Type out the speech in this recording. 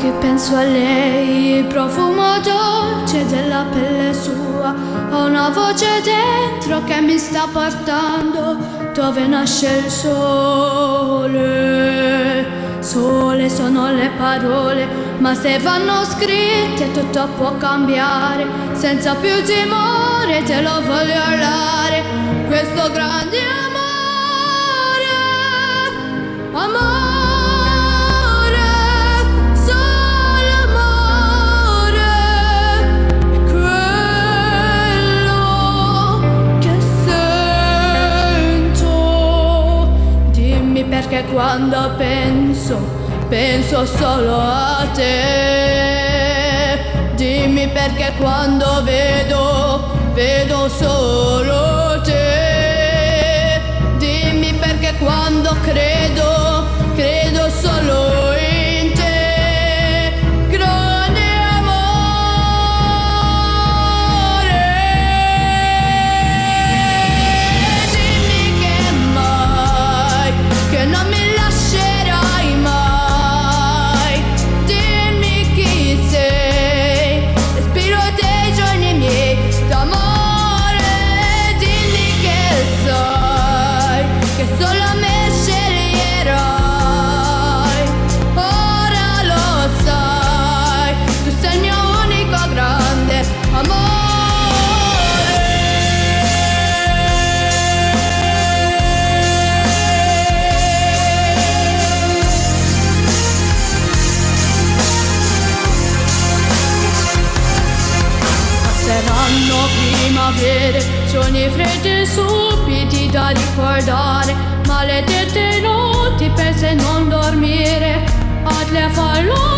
che penso a lei, il profumo dolce della pelle sua, ho una voce dentro che mi sta portando dove nasce il sole. Sole sono le parole, ma se vanno scritte tutto può cambiare. Senza più timore te lo voglio dare, questo grande amore, amore, solo amore, è quello che sento. Dimmi perché quando penso solo a te. Dimmi perché quando vedo solo te. Dimmi perché quando credo solo in te. Grande amore. Dimmi che non mi lascerai mai. Dimmi chi sei, respiro dei giorni miei d'amore. Dimmi che sai che solo a me sceglierai. Ora lo sai, tu sei il mio unico grande amore. Passeranno primavere, giorni freddi e subiti da ricordare, maledette notti per se non dormire, altre farlo